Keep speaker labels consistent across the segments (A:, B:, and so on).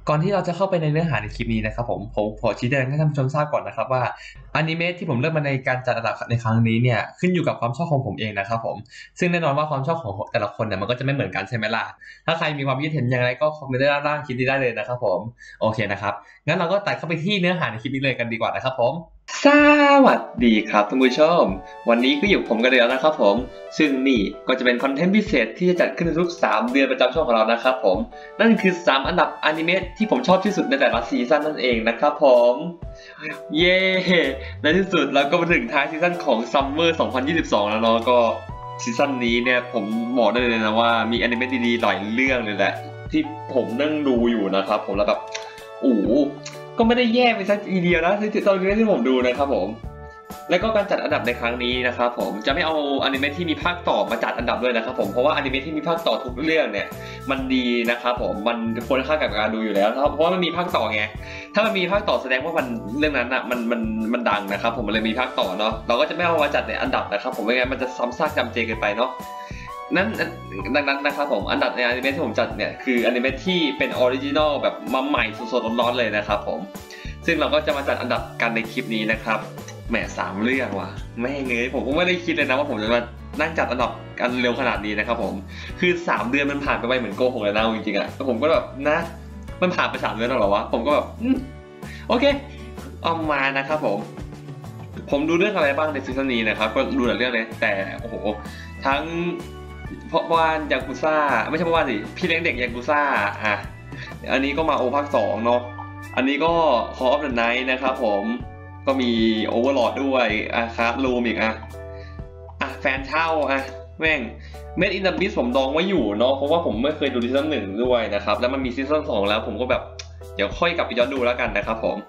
A: ก่อนที่เราจะเข้าไปในเนื้อหาในคลิปนี้นะครับผมขอชี้แจงให้ท่านผู้ชมทราบก่อนนะครับว่าอนิเมะที่ผมเลือกมาในการจัดอันดับในครั้งนี้เนี่ยขึ้นอยู่กับความชอบของผมเองนะครับผมซึ่งแน่นอนว่าความชอบของแต่ละคนเนี่ยมันก็จะไม่เหมือนกันใช่ไหมล่ะถ้าใครมีความคิดเห็นอย่างไรก็คอมเมนต์ด้านล่างคลิปนี้ได้เลยนะครับผมโอเคนะครับงั้นเราก็ตัดเข้าไปที่เนื้อหาในคลิปนี้เลยกันดีกว่านะครับผมสวัสดีครับท่านผู้ชมวันนี้ก็อยู่ผมกันแล้วนะครับผมซึ่งนี่ก็จะเป็นคอนเทนต์พิเศษที่จะจัดขึ้นทุก3 เดือนประจำช่องของเรานะครับผมนั่นคือ3 อันดับอนิเมะที่ผมชอบที่สุดในแต่ละซีซั่นนั่นเองนะครับผมเย้ในที่สุดเราก็มาถึงท้ายซีซั่นของซัมเมอร์2022แล้วเนาะก็ซีซั่นนี้เนี่ยผมบอกได้เลยนะว่ามีอนิเมะดีๆหลายเรื่องเลยแหละที่ผมนั่งดูอยู่นะครับผมแล้วแบบก็ไม่ได้แย่ไปสักทีเดียวนะตอนนี้ที่ผมดูนะครับผมและก็การจัดอันดับในครั้งนี้นะครับผมจะไม่เอาอนิเมะที่มีภาคต่อมาจัดอันดับด้วยนะครับผมเพราะว่าอนิเมะที่มีภาคต่อทุกเรื่องเนี่ยมันดีนะครับผมมันควรค่ากับการดูอยู่แล้วเพราะว่ามันมีภาคต่อไงถ้ามันมีภาคต่อแสดงว่ามันเรื่องนั้นอ่ะมันดังนะครับผมมันเลยมีภาคต่อเนาะเราก็จะไม่เอามาจัดในอันดับนะครับผมไม่งั้นมันจะซ้ำซากจำเจเกินไปเนาะดังนั้นนะครับผมอันดับในอนิเมะที่ผมจัดเนี่ยคืออนิเมะที่เป็นออริจินอลแบบมาใหม่สดๆร้อนๆเลยนะครับผมซึ่งเราก็จะมาจัดอันดับกันในคลิปนี้นะครับแหม3 เรื่องว่ะแม่งเลยผมก็ไม่ได้คิดเลยนะว่าผมจะมานั่งจัดอันดับกันเร็วขนาดนี้นะครับผมคือ3 เดือนมันผ่านไปไวเหมือนโกหกเลยนะจริงๆอ่ะผมก็แบบนะมันผ่านไป3 เดือนแล้วเหรอวะผมก็แบบโอเคเอามานะครับผมดูเรื่องอะไรบ้างในซีซั่นนี้นะครับก็ดูหลายเรื่องเลยแต่โอ้โหทั้งเพราะว่ายากุซ่าไม่ใช่เพราะว่าสิพี่เลี้ยงเด็กยากุซ่าอันนี้ก็มาโอภาค2เนาะอันนี้ก็ Call of the Night นะครับผมก็มี Overlord ด้วยครับลูมอีกแฟนเช่าแม่ง Made in the Beast ผมดองไว้อยู่เนาะเพราะว่าผมไม่เคยดูซีซั่น1ด้วยนะครับแล้วมันมีซีซั่น2แล้วผมก็แบบเดี๋ยวค่อยกลับไปย้อนดูแล้วกันนะครับผม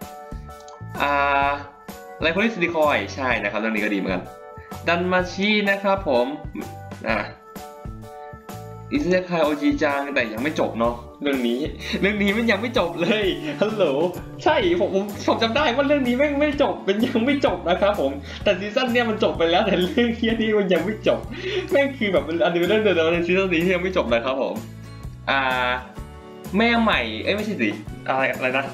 A: ไลโคลิสซิคอยใช่นะครับเรื่องนี้ก็ดีเหมือนกันดันมาชีนะครับผมอิซึคายโอจิจังแต่ยังไม่จบเนาะเรื่องนี้มันยังไม่จบเลยฮัลโหลใช่ผมจำได้ว่าเรื่องนี้ไม่จบมันยังไม่จบนะครับผมแต่ซีซั่นเนี้ยมันจบไปแล้วแต่เรื่องนี้มันยังไม่จบแม่งคือแบบอันนี้เรื่องเดิมในซีซั่นนี้ที่ยังไม่จบนะครับผมแม่ใหม่ไม่ใช่สิอะไรนะ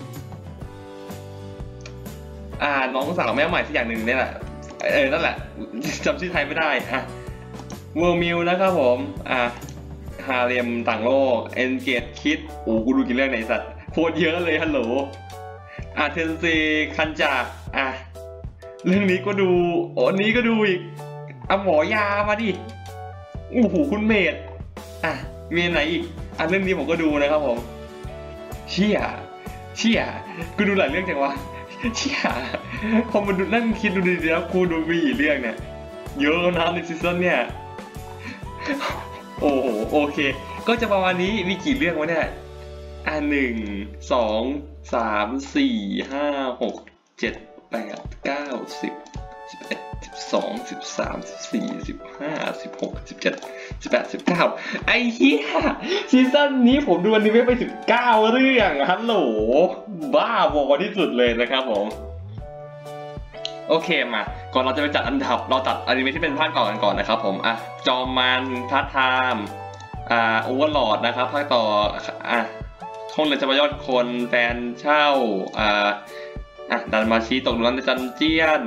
A: น้องสาวแม่ใหม่สักอย่างหนึ่งนี่แหละนั่นแหละจำชื่อไทยไม่ได้เวอร์มิลนะครับผมฮาเรียมต่างโลกเอ็นเกตคิดกูดูกี่เรื่องไหนสัตว์โคตรเยอะเลยฮัลโหลเทนซีคันจากเรื่องนี้ก็ดูนี้ก็ดูอีกหมอยามาดิคุณเมดมีไหนอีกเรื่องนี้ผมก็ดูนะครับผมเชี่ยกูดูหลายเรื่องจังวะเชี่ยพอมาดูนั่งคิดดูดีๆแล้วกูดูมีเรื่องเนี่ยเยอะนะในซีซั่นเนี่ยโอ้โหโอเคก็จะประมาณนี้มีกี่เรื่องวะเนี่ย1 2 3 4 5 6 7 8 9 10 11 12 13 14 15 16 17 18 19ไอ้เหี้ยซีซั่นนี้ผมดูอนิเมะไป19 เรื่องฮัลโหลบ้าบอที่สุดเลยนะครับผมโอเคมาก่อนเราจะไปจัดอันดับเราตัดอนิเมะที่เป็นภาคต่อกันก่อนนะครับผมจอมันทัดไทม์โอเวอร์ลอร์ดนะครับภาคต่อห้องเรียนชั้นยอดคนแฟนเช่าดันมาชีตกหลุมในจันเจียน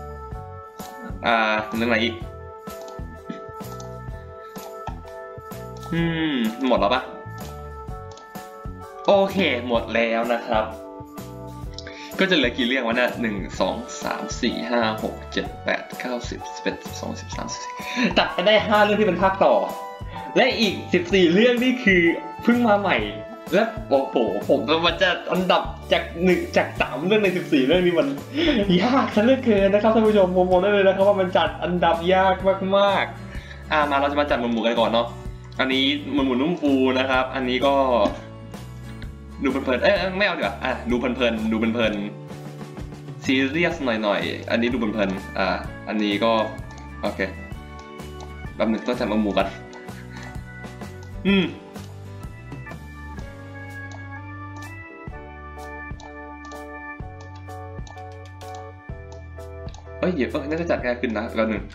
A: เรื่องไหนอีกหมดแล้วปะโอเคหมดแล้วนะครับก็จะเหลือกี่เรื่องวะเนี่ย1 2 3 4 5 6 7 8 9 10 11 12 13 14ตัดไปได้5 เรื่องที่เป็นภาคต่อและอีก14 เรื่องนี่คือเพิ่งมาใหม่และโอ้โหผมมันจะอันดับจาก3 เรื่องใน14 เรื่องนี้มันยากซะเหลือเกินนะครับท่านผู้ชมผมบอกได้เลยนะครับว่ามันจัดอันดับยากมากๆมาเราจะมาจัดหมู่กันก่อนเนาะอันนี้หมู่นุ่มฟูนะครับอันนี้ก็ดูเพลินไม่เอาดีกว่าดูเพลินซีเรียสหน่อยอันนี้ดูเพลินอันนี้ก็โอเคแป๊บนึงต้องจัดหมู่กันเดี๋ยวน่าจะจัดง่ายขึ้นนะแล้วหนึ่ง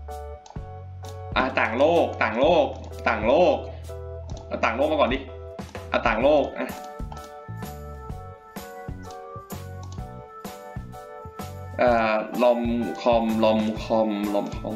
A: ต่างโลกมาก่อนดิ
B: ต่างโลกลอมคอม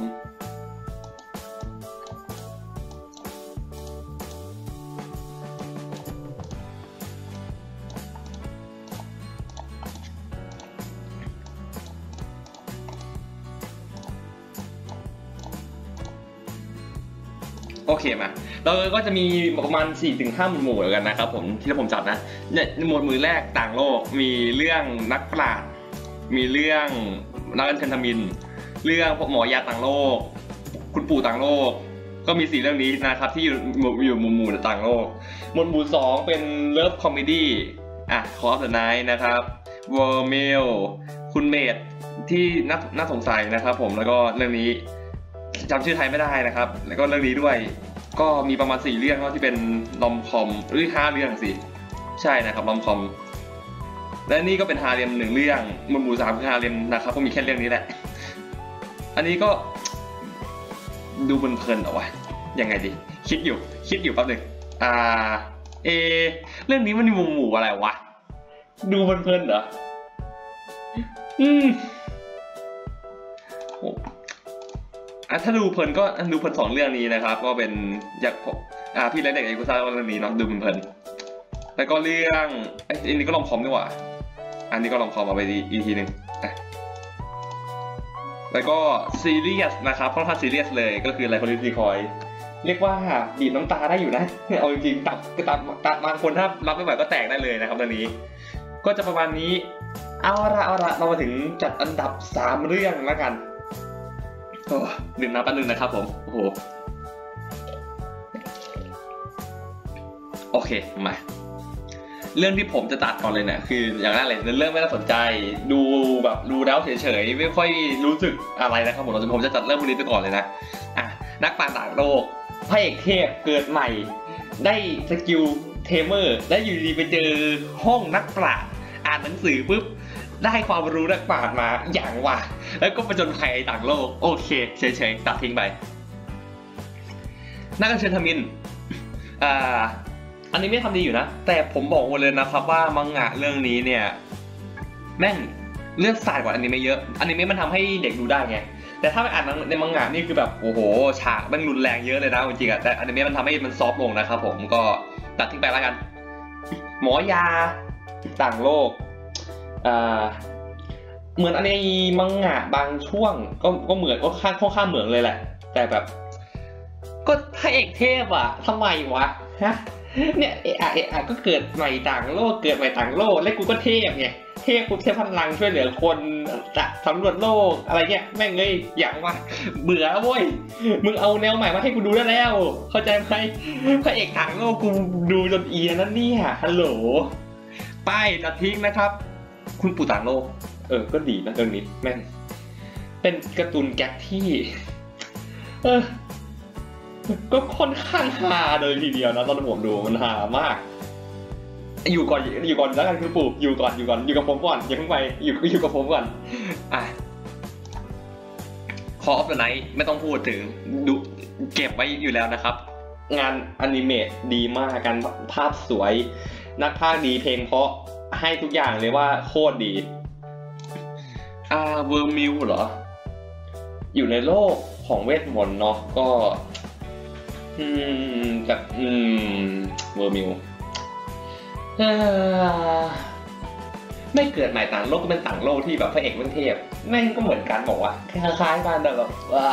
B: โอเคมาเราก็จะมีประมาณ 4-5 หมวดกันนะครับผมที่ผมจัดนะเนี่ยหมวดมือแรกต่างโลกมีเรื่องนักปราชญ์มีเรื่องนักอัญชันธมินเรื่องพวกหมอยาต่างโลกคุณปู่ต่างโลกก็มี4เรื่องนี้นะครับที่อยู่หมู่ต่างโลกหมวดหมู่2เป็นเลิฟคอมเมดี้คอร์สไนท์นะครับวอร์เมลคุณเมดที่น่าสงสัยนะครับผมแล้วก็เรื่องนี้จำชื่อไทยไม่ได้นะครับแล้วก็เรื่องนี้ด้วยก็มีประมาณ4เรื่องที่เป็นลอมคอมหรือ5เรื่องสิใช่นะครับลอมคอมและนี่ก็เป็นฮาเร็ม1เรื่องหมู่3คือฮาเร็มนะครับก็มีแค่เรื่องนี้แหละอันนี้ก็ดูเพลินๆเอาวะยังไงดีคิดอยู่แป๊บนึงเรื่องนี้มันมีหมู่อะไรวะดูเพลินๆเหรอถ้าดูเพลินก็ดูเพลิน2เรื่องนี้นะครับก็เป็นอยากพี่เล็กเด็กไอ้กูซ่าเรื่องนี้เนาะดูเพลินแล้วก็เรื่องอันนี้ก็ลองคอมดีกว่าอันนี้ก็ลองคอมมาไปอีกทีหนึ่งแล้วก็ซีเรียสนะครับค่อนข้างซีเรียสเลยก็คืออะไรคนรีคอยเรียกว่าบีบน้ำตาได้อยู่นะเอาจริงๆตับบางคนถ้ารับไม่ไหวก็แตกได้เลยนะครับตอนนี้ก็จะประมาณนี้เอาละเรามาถึงจัดอันดับ3เรื่องแล้วกันดื่มน้ำแป๊บนึงนะครับผมโอ้โหโอเคมาเรื่องที่ผมจะตัดก่อนเลยเนี่ยคืออย่างแรกเลยเรื่องไม่น่าสนใจดูแล้วเฉยๆไม่ค่อยรู้สึกอะไรนะครับผมจะจัดเรื่องพวกนี้ไปก่อนเลยนะนักปราชญ์ต่างโลกพระเอกเทพเกิดใหม่ได้สกิลเทเมอร์และอยู่ดีไปเจอห้องนักปราชญ์อ่านหนังสือปุ๊บได้ความรู้นักปราชญ์มาอย่างว่าแล้วก็ประจนภัยต่างโลกโอเคเฉยๆตัดทิ้งไปนักอัญเชิญธมินอันนี้ไม่ทำดีอยู่นะแต่ผมบอกเลยนะครับว่ามังงะเรื่องนี้เนี่ยแม่งเลือดสาดกว่าอนิเมะเยอะอนิเมะมันทำให้เด็กดูได้ไงแต่ถ้าไปอ่านในมังงะนี่คือแบบโอ้โหฉากมันรุนแรงเยอะเลยนะจริงๆแต่อนิเมะมันทำให้มันซอฟต์ลงนะครับผมก็ตัดทิ้งไปแล้วกันหมอยาต่างโลกเหมือนอันนี้มังงะบางช่วงก็เหมือนก็ค่อนข้างเหมือนเลยแหละแต่แบบก็พระเอกเทพอ่ะทำไมวะฮะเนี่ยก็เกิดใหม่ต่างโลกแล้วกูก็เทพไงเทพกูเทพพลังช่วยเหลือคนจะสำรวจโลกอะไรเงี้ยแม่งเลยอย่างว่าเบื่อเว้ยมึงเอาแนวใหม่มาให้กูดูได้แล้วเข้าใจไหมพระเอกต่างโลกกูดูจนเอียนั่นเนี่ยฮัลโหลป้ายตัดทิ้งนะครับคุณปู่ต่างโลกก็ดีนะเรื่องนี้แม่งเป็นการ์ตูนแก๊กที่ก็ค่อนข้างฮาเลยทีเดียวนะตอนผมดูมันฮามากอยู่ก่อนแล้วกันคุณปู่อยู่กับผมก่อนอย่าเพิ่งไปอยู่กับผมก่อนCall of the Night ไม่ต้องพูดถึงดูเก็บไว้อยู่แล้วนะครับงานอนิเมะดีมากกันภาพสวยนักพากย์ดีเพลงเพราะให้ทุกอย่างเลยว่าโคตรดีเวอร์มิลเหรออยู่ในโลกของเวทมนต์เนาะก็แบบเวอร์มิลไม่เกิดใหม่ต่างโลกก็เป็นต่างโลกที่แบบพระเอกเป็นเทพแม่งก็เหมือนกันบอกว่าคล้ายๆกันแต่แบบ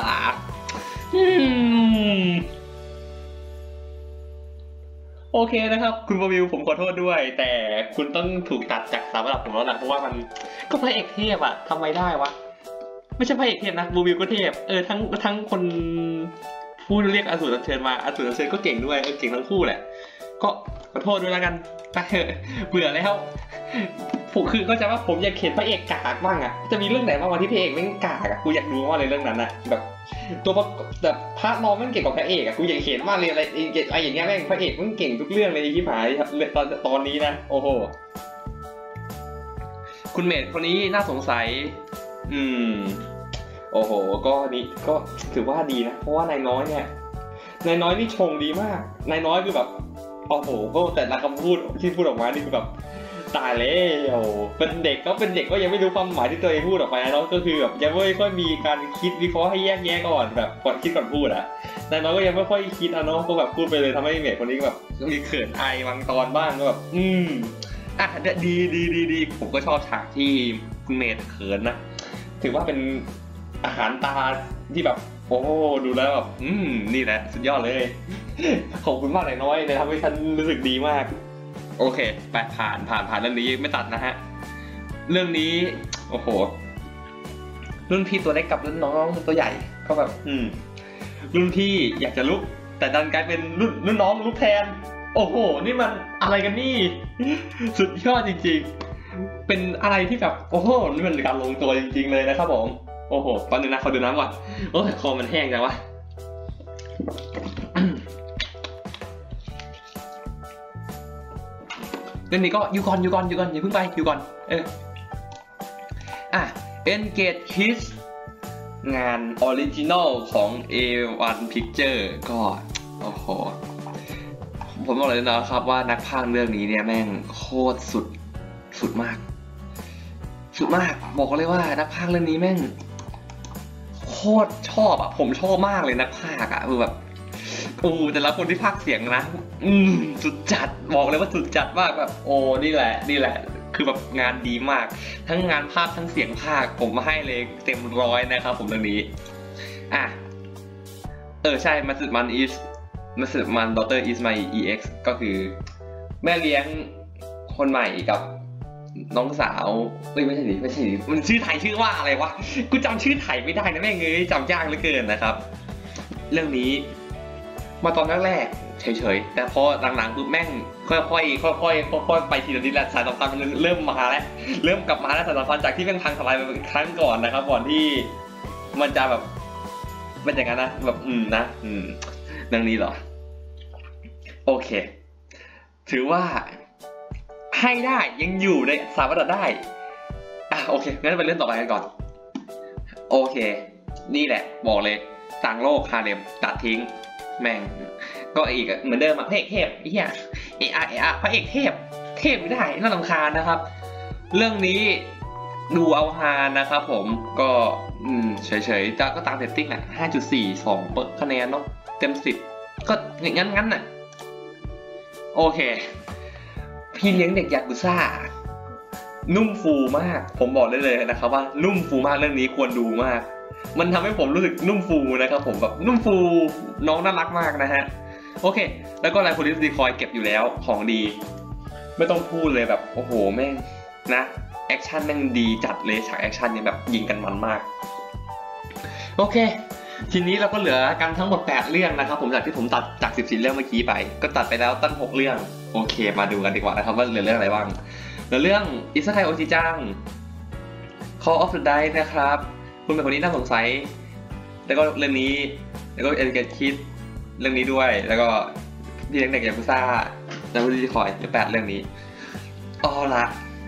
B: โอเคนะครับคุณบวิวผมขอโทษด้วยแต่คุณต้องถูกตัดจากสามระดับผมแล้วนะเพราะว่ามันก็พระเอกเทพอะทำไมได้วะไม่ใช่พระเอกเทพนะบวิวก็เทพทั้งคนพูดเรียกอสูรอัญเชิญมาอสูรอัญเชิญก็เก่งด้วยเก่งทั้งคู่แหละก็ขอโทษด้วยแล้วกันไปเถอะเบื่อแล้วผมคือเข้าใจว่าผมอยากเห็นพระเอกกากบ้างอะจะมีเรื่องไหนบ้างวันที่พระเอกแม่งกากอะกูอยากดูว่าอะไรเรื่องนั้นอะแบบตัวแบบพระนองแม่งเก่งกว่าพระเอกอะกูอยากเห็นว่าอะไรอย่างเงี้ยแม่งพระเอกแม่งเก่งทุกเรื่องเลยที่หายตอนนี้นะโอ้โหคุณเมธคนนี้น่าสงสัยโอ้โหก็นี่ก็ถือว่าดีนะเพราะว่านายน้อยนี่ชงดีมากนายน้อยคือแบบโอ้โหก็แต่ละคำพูดที่พูดออกมานี่คือแบบตายแล้วเป็นเด็กก็ยังไม่รู้ความหมายที่ตัวเองพูดออกไปนะเนาะก็คือแบบยังไม่ค่อยมีการคิดวิเคราะห์ให้แยกแยะก่อนแบบก่อนคิดก่อนพูดอะแต่น้องก็ยังไม่ค่อยคิดอะเนาะก็แบบพูดไปเลยทำให้เมย์คนนี้แบบมีเขินอายบางตอนบ้างก็แบบอ่ะดีผมก็ชอบฉากที่คุณเมย์เขินนะถือว่าเป็นอาหารตาที่แบบโอ้ดูแล้วแบบนี่แหละสุดยอดเลยขอบคุณมากเลยน้อยเลยทำให้ฉันรู้สึกดีมากโอเคไปผ่านเรื่องนี้ไม่ตัดนะฮะเรื่องนี้โอ้โหรุ่นพี่ตัวเล็กกับรุ่นน้องตัวใหญ่ก็แบบรุ่นพี่อยากจะลุกแต่ดันกลายเป็นรุ่นน้องลุกแทนโอ้โหนี่มันอะไรกันนี่สุดยอดจริงๆเป็นอะไรที่แบบโอ้โหนี่มันการลงตัวจริงๆเลยนะครับผมโอ้โหตอนนึงนะขอดื่มน้ำก่อนโอ้ยคอมันแห้งจังวะเรื่องนี้ก็อยู่ก่อนอย่าเพิ่งไปอยู่ก่อนEngage Kids งานออริจินอลของ A1 Picture ก็โอ้โหผมบอกเลยนะครับว่านักพากย์เรื่องนี้เนี่ยแม่งโคตรสุดมากบอกเลยว่านักพากย์เรื่องนี้แม่งโคตรชอบอ่ะผมชอบมากเลยนักพากย์อ่ะคือแบบแต่ละคนที่พากย์เสียงนะสุดจัดบอกเลยว่าสุดจัดมากแบบโอ้นี่แหละคือแบบงานดีมากทั้งงานภาพทั้งเสียงพากย์ผมมาให้เลยเต็ม100นะครับผมเรื่องนี้ใช่มาสึมัน Daughter is my ex ก็คือแม่เลี้ยงคนใหม่กับน้องสาวไม่ใช่มันชื่อไทยชื่อว่าอะไรวะกูจำชื่อไทยไม่ได้นะแม่งเอ้ยจำยากเหลือเกินนะครับเรื่องนี้มาตอนแรกๆเฉยๆแต่พอหลังๆปุ๊บแม่งค่อยไปทีละนิดแหละสายสัมพันธ์มันเริ่มมาแล้วเริ่มกลับมาแล้วสายสัมพันธ์จากที่แม่งพังทลายไปครั้งก่อนนะครับก่อนที่มันจะแบบเป็นอย่างนั้นนะแบบเรื่องนี้เหรอโอเคถือว่าให้ได้ยังอยู่ในสามารถได้โอเคงั้นไปเรื่องต่อไปกันก่อนโอเคนี่แหละบอกเลยต่างโลกคาเดมตัดทิ้งแม่งก็อีกเหมือนเดิมพระเอกเทพไอ้เหี้ยพระเอกเทพไม่ได้น่ารำคาญนะครับเรื่องนี้ดูเอาฮานะครับผมก็เฉยๆก็ตามเรตติ้งแหละ 5.42 คะแนนเนาะเต็ม10ก็งั้นน่ะโอเคพี่เลี้ยงเด็กยากุซ่านุ่มฟูมากผมบอกได้เลยนะครับว่านุ่มฟูมากเรื่องนี้ควรดูมากมันทำให้ผมรู้สึกนุ่มฟูนะครับผมแบบนุ่มฟูน้องน่ารักมากนะฮะโอเคแล้วก็ไลฟ์โพลิสดีคอยเก็บอยู่แล้วของดีไม่ต้องพูดเลยแบบโอ้โหแม่งนะแอคชั่นแม่งดีจัดเลยฉากแอคชั่นเนี่ยแบบยิงกันมันมากโอเคทีนี้เราก็เหลือกันทั้งหมด8เรื่องนะครับผมจากที่ผมตัดจาก14เรื่องเมื่อกี้ไปก็ตัดไปแล้วตั้ง6เรื่องโอเคมาดูกันดีกว่านะครับว่าเหลือเรื่องอะไรบ้างเหลือเรื่องอิซาไคโอจิจัง Call of the Dice นะครับคุณเป็นคนนี้น่าสงสัยแล้วก็เรื่องนี้แล้วก็Engage Kidsเรื่องนี้ด้วยแล้วก็พี่เลี้ยงเด็กยากุซ่าแล้วก็ดีคอย8เรื่องนี้ละ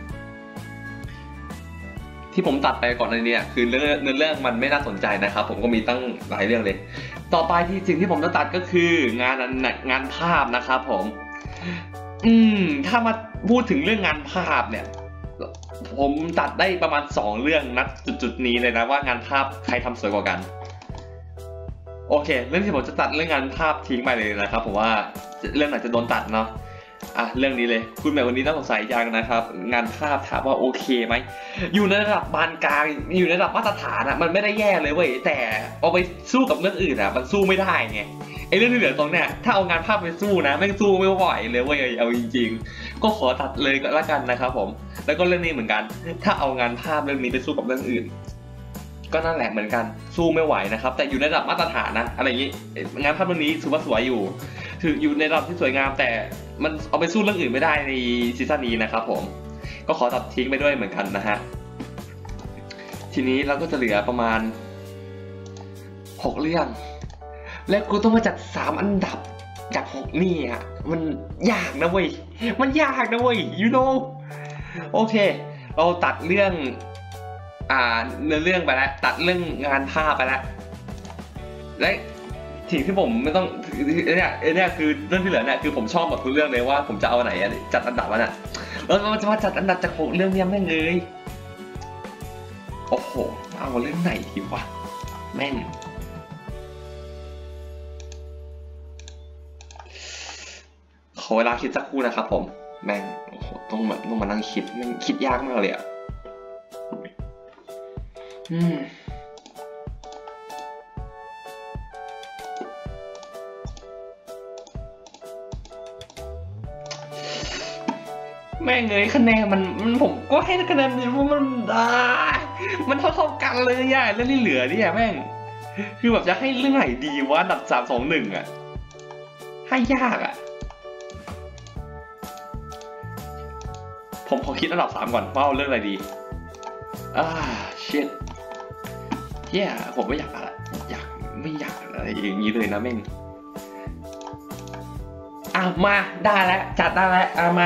B: ที่ผมตัดไปก่อนในนี้คือเรื่องมันไม่น่าสนใจนะครับผมก็มีตั้งหลายเรื่องเลยต่อไปที่สิ่งที่ผมจะตัดก็คืองานภาพนะครับผมถ้ามาพูดถึงเรื่องงานภาพเนี่ยผมตัดได้ประมาณ2เรื่องนัดจุดนี้เลยนะว่างานภาพใครทำสวยกว่ากันโอเคเรื่องที่ผมจะตัดเรื่องงานภาพทิ้งไปเลยนะครับผมว่าเรื่องไหนจะโดนตัดเนาะเรื่องนี้เลยคุณแม่วันนี้ต้องสงสัยยังนะครับงานภาพถามว่าโอเคไหมอยู่ในระดับปานกลางอยู่ในระดับมาตรฐานมันไม่ได้แย่เลยเว้ยแต่เอาไปสู้กับเรื่องอื่นมันสู้ไม่ได้ไงไอ้เรื่องที่เหลือตรงเนี้ยถ้าเอางานภาพไปสู้นะไม่สู้ไม่ไหวเลยเว้ยเอาจริงๆก็ขอตัดเลยก็แล้วกันนะครับผมแล้วก็เรื่องนี้เหมือนกันถ้าเอางานภาพเรื่องนี้ไปสู้กับเรื่องอื่นก็นั่นแหละเหมือนกันสู้ไม่ไหวนะครับแต่อยู่ในระดับมาตรฐานนะอะไรอย่างนี้งานภาพเรื่องนี้ถือว่าสวยอยู่ถืออยู่ในระดับที่สวยงามแต่มันเอาไปสู้เรื่องอื่นไม่ได้ในซีซั่นนี้นะครับผมก็ขอตัดทิ้งไปด้วยเหมือนกันนะฮะทีนี้เราก็จะเหลือประมาณ6เรื่องและกูต้องมาจัด3อันดับจาก6นี่มันยากนะเว้ยyou know โอเคเราตัดเรื่องเนื้อเรื่องไปแล้วตัดเรื่องงานภาพไปแล้วและสิ่งที่ผมไม่ต้องเนี่ยคือเรื่องที่เหลือเนี่ยคือผมชอบหมดทุกเรื่องเลยว่าผมจะเอาไหนจัดอันดับมันอ่ะแล้วมันจะมาจัดอันดับจาก6เรื่องนี้แม่งเลยโอ้โหเอาเรื่องไหนดีวะแม่งขอเวลาคิดสักครู่นะครับผมแม่งโอ้โหต้องมานั่งคิดแม่งคิดยากมากเลยอ่ะแม่งเลยคะแนนมันผมก็ให้คะแนนมันเท่ากันเลยอ่ะเรื่องที่เหลือเนี่ยแม่งคือแบบจะให้เรื่องไหนดีวะอันดับ3 2 1อ่ะให้ยากอ่ะผมขอคิดอันดับ3ก่อนว่าเอาเรื่องอะไรดีshit ผมไม่อยากอะไรไม่อยากอะไรอย่างนี้เลยนะแม่งมาได้แล้วจัดได้แล้วมา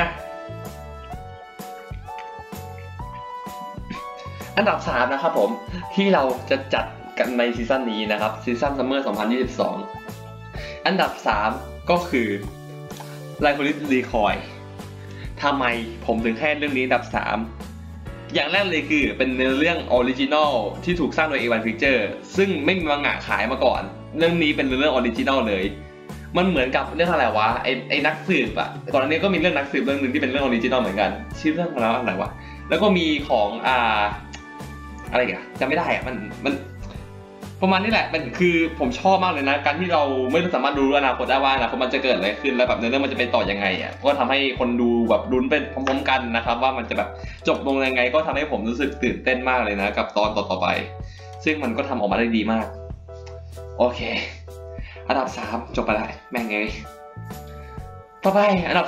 B: อันดับ3นะครับผมที่เราจะจัดกันในซีซั่นนี้นะครับซีซั่นซัมเมอร์2022อันดับ3ก็คือไลโคลิสรีคอยทำไมผมถึงให้เรื่องนี้อันดับ3อย่างแรกเลยคือเป็นเนื้อเรื่องออริจินอลที่ถูกสร้างโดย A1 Picture ซึ่งไม่มีมังงะขายมาก่อนเรื่องนี้เป็นเรื่องออริจินอลเลยมันเหมือนกับเรื่องอะไรวะไอ้นักสืบอ่ะก่อนอันนี้ก็มีเรื่องนักสืบเรื่องนึงที่เป็นเรื่องออริจินอลเหมือนกันชื่อเรื่องอะไรวะแล้วก็มีของอะไรกันจำไม่ได้อะมันประมาณนี้แหละมันคือผมชอบมากเลยนะการที่เราไม่สามารถรู้อนาคตได้ว่าอนาคตมันจะเกิดอะไรขึ้นแล้วแบบเรื่องมันจะเป็นต่อยังไงอ่ะก็ทำให้คนดูแบบลุ้นเป็นพร้อมๆกันนะครับว่ามันจะแบบจบลงยังไงก็ทำให้ผมรู้สึกตื่นเต้นมากเลยนะกับตอนต่อไปซึ่งมันก็ทำออกมาได้ดีมากโอเคอันดับ3จบไปแล้วแม่งไงต่อไปอันดับ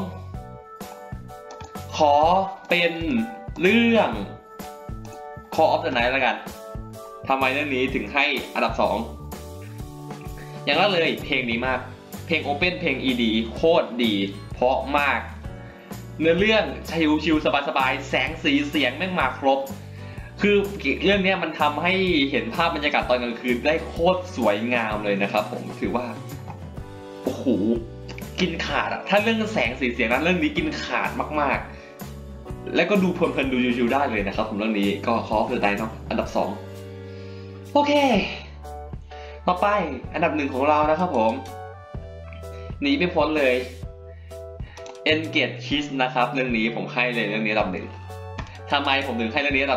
B: 2ขอเป็นเรื่องCall of the Night แล้วกันทำไมเรื่องนี้ถึงให้อันดับ2อย่างแรกเลยเพลงดีมากเพลง Open เพลง ED โคตรดีเพราะมากเนื้อเรื่องชิวๆสบายๆแสงสีเสียงแม่งมาครบคือเรื่องนี้มันทำให้เห็นภาพบรรยากาศตอนกลางคืนได้โคตรสวยงามเลยนะครับผมถือว่าโอ้โหกินขาดอะถ้าเรื่องแสงสีเสียงนั้นเรื่องนี้กินขาดมากๆแล้วก็ดูเพลินๆดูชิวๆได้เลยนะครับผมเรื่องนี้ก็ Call of the Night เนาะอันดับ2โอเคต่อไปอันดับ1ของเรานะครับผมหนีไม่พ้นเลย Engage Kiss นะครับเรื่องนี้ผมให้เลยเรื่องนี้อันดับ1ทำไมผมถึงให้เรื่องนี้อันดับ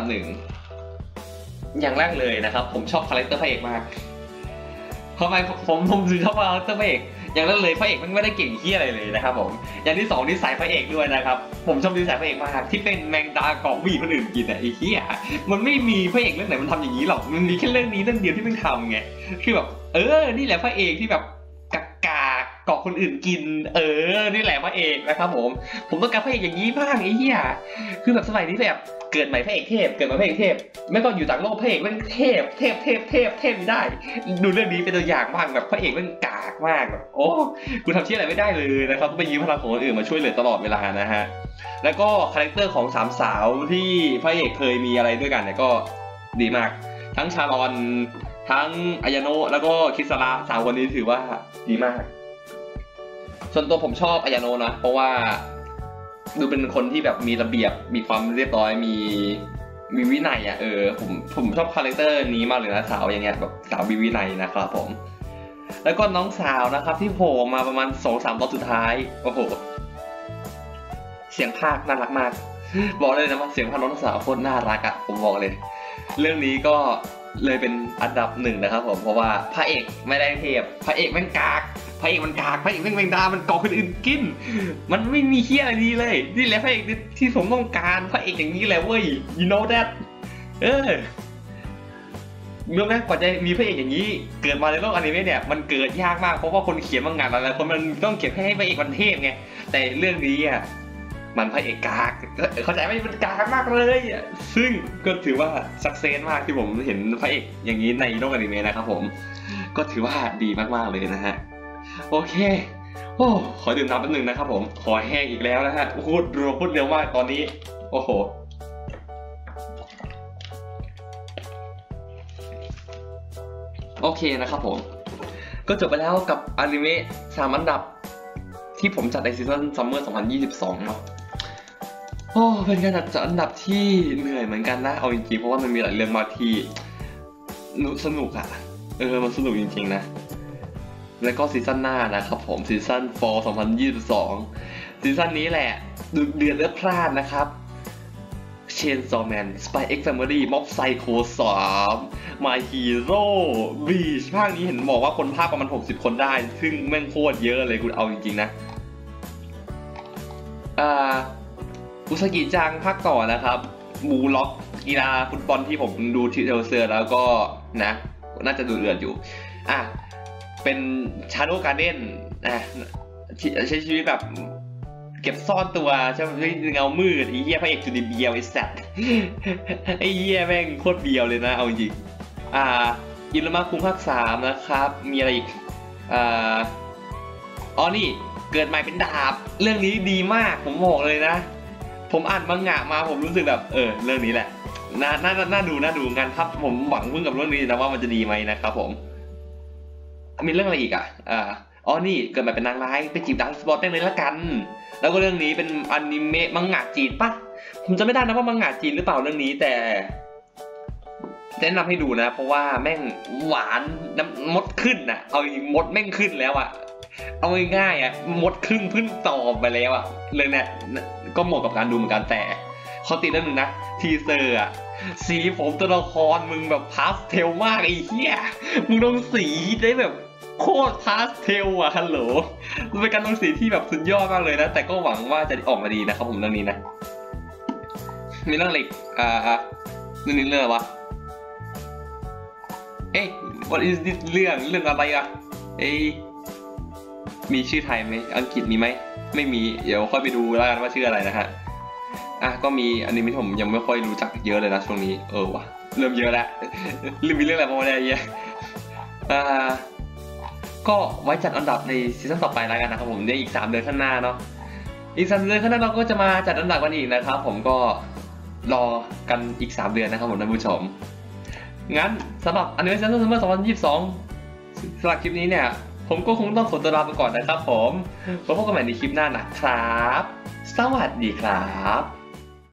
B: 1อย่างแรกเลยนะครับผมชอบคาแรคเตอร์พระเอกมากทำไมผมถึงชอบคาแรคเตอร์พระเอกอย่างแรกเลยพระเอกมันไม่ได้เก่งที่อะไรเลยนะครับผมอย่างที่2นิสัยพระเอกด้วยนะครับผมชอบนิสัยพระเอกมากที่เป็นแมงดาเกาะวีคนอื่นกินไอ้เหี้ยมันไม่มีพระเอกเรื่องไหนมันทำอย่างนี้หรอกมันมีแค่เรื่องนี้เรื่องเดียวที่มันทำไงคือแบบนี่แหละพระเอกที่แบบกากเกาะคนอื่นกินนี่แหละพระเอกนะครับผมต้องการพระเอกอย่างนี้บ้างไอ้เหี้ยคือแบบสมัยนี้แบบเกิดใหม่พระเอกเทพเกิดมาพระเอกเทพไม่ต้องอยู่ต่างโลกพระเอกมันเทพได้ดูเรื่องนี้เป็นตัวอย่างบ้างแบบพระเอกมันกากมากแบบโอ้กูทำเชี่ยอะไรไม่ได้เลยนะครับต้องไปยืมพลังของคนอื่นมาช่วยเหลือตลอดเวลานะฮะแล้วก็คาแรคเตอร์ของ3สาวที่พระเอกเคยมีอะไรด้วยกันเนี่ยก็ดีมากทั้งชาลอนทั้งอายาโนะแล้วก็คิสระ3คนนี้ถือว่าดีมากส่วนตัวผมชอบอายาโนะนะเพราะว่าดูเป็นคนที่แบบมีระเบียบมีความเรียบร้อยมีวินัยอ่ะผมชอบคาแรคเตอร์นี้มากเลยนะสาวอย่างเงี้ยแบบสาวมีวินัยนะครับผมแล้วก็น้องสาวนะครับที่โผล่มาประมาณ 2-3 ตอนสุดท้ายโอ้โหเสียงพากย์น่ารักมากบอกเลยนะว่าเสียงพากย์น้องสาวโคตรน่ารักอ่ะผมบอกเลยเรื่องนี้ก็เลยเป็นอันดับ1นะครับผมเพราะว่าพระเอกไม่ได้เทพพระเอกมันกากพระเอกมันแมงดามันเกาะคนอื่นกินมันไม่มีเหี้ยอะไรดีเลยนี่แหละพระเอกที่ผมต้องการพระเอกอย่างนี้แหละเว้ย you know that เมื่อแม้กว่าจะมีพระเอกอย่างนี้เกิดมาในโลกอนิเมะเนี่ยมันเกิดยากมากเพราะว่าคนเขียนมังงะหลายคนมันต้องเขียนให้พระเอกมันเทพไงแต่เรื่องนี้อ่ะมันพระเอกกากเข้าใจไหมมันกากมากเลยซึ่งก็ถือว่าสักเซสมากที่ผมเห็นพระเอกอย่างนี้ในโลกอนิเมะนะครับผมก็ถือว่าดีมากๆเลยนะฮะโอเคขอดื่มน้ำแป๊บนึงนะครับผมขอแห้งอีกแล้วนะฮะพูดเร็วมากตอนนี้โอ้โหโอเคนะครับผมก็จบไปแล้วกับอนิเมะ3 อันดับที่ผมจัดในซีซั่นซัมเมอร์ 2022 เนาะโอ้เป็นการจัดอันดับที่เหนื่อยเหมือนกันนะเอาจริงๆเพราะว่ามันมีหลายเรื่องมากที่สนุกอะมันสนุกจริงๆนะแล้วก็ซีซั่นหน้านะครับผมซีซั่น Fall 2022 ซีซั่นนี้แหละเดือดเลือดพล่านนะครับChainsaw Man Spy X Family Mob Psycho 3 My Hero Bleach ภาคนี้เห็นบอกว่าคนภาคประมาณ60 คนได้ซึ่งแม่งโคตรเยอะเลยคุณเอาจริงๆนะอุซากิจังภาคต่อนะครับบูล็อกกีฬาฟุตบอลที่ผมดูทีเทลเซอร์แล้วก็นะน่าจะดูเดือดอยู่เป็น Shadow Garden ใช้ชีวิตแบบเก็บซ่อนตัวใช่ไหมเงามืดไอ้เหี้ยพระเอกจุดเบียวไอ้สัตว์ไอ้เหี้ยแม่งโคตรเบียวเลยนะเอาจริงอินมาคุงภาค3นะครับมีอะไรอีกนี่เกิดใหม่เป็นดาบเรื่องนี้ดีมากผมบอกเลยนะผมอ่านมังงะมาผมรู้สึกแบบเรื่องนี้แหละน่าดูงานครับผมหวังพึ่งกับเรื่องนี้นะว่ามันจะดีไหมนะครับผมมีเรื่องอะไรอีกนี่เกิดใหม่เป็นนางร้ายไปจีบดังสปอร์ตได้เลยละกันแล้วก็เรื่องนี้เป็นอนิเมะมังงะจีนปะผมจะไม่ได้นะว่ามังงะจีนหรือเปล่าเรื่องนี้แต่แนะนำให้ดูนะเพราะว่าแม่งหวานน้ำมดขึ้นนะเอามดแม่งขึ้นแล้วเอาง่ายๆมดครึ่งพึ่งตอบไปแล้วเรื่องนี้ก็เหมาะกับการดูเหมือนกันแต่เขาติดเรื่องนึงนะทีเซอร์สีผมตัวละครมึงแบบพาสเทลมากไอ้เหี้ยมึงลงสีได้แบบโคตรพาสเทลฮัลโหลมันเป็นการลงสีที่แบบสุดยอดมากเลยนะแต่ก็หวังว่าจะออกมาดีนะครับผมเรื่องนี้นะมีเรื่องอะไรเรื่องอะไรวะwhat is this เรื่องอะไรมีชื่อไทยไหมอังกฤษมีไหมไม่มีเดี๋ยวค่อยไปดูแล้วกันว่าชื่ออะไรนะฮะก็มีอันนี้ผมยังไม่ค่อยรู้จักเยอะเลยนะช่วงนี้วะเริ่มเยอะแล้วมีเรื่องอะไรบ้างเนี่ยก็ไว้จัดอันดับในซีซั่นต่อไปแล้วกันนะครับผมในอีก3 เดือนข้างหน้าเนาะอีก3 เดือนข้างหน้าเราก็จะมาจัดอันดับกันอีกนะครับผมก็รอกันอีก3 เดือนนะครับผมท่านผู้ชมงั้นสำหรับอนิเมะซีซั่นซัมเมอร์ 2022 สำหรับคลิปนี้เนี่ยผมก็คงต้องขอตัวลาไปก่อนนะครับผมพบกันใหม่ในคลิปหน้านะครับสวัสดีครับ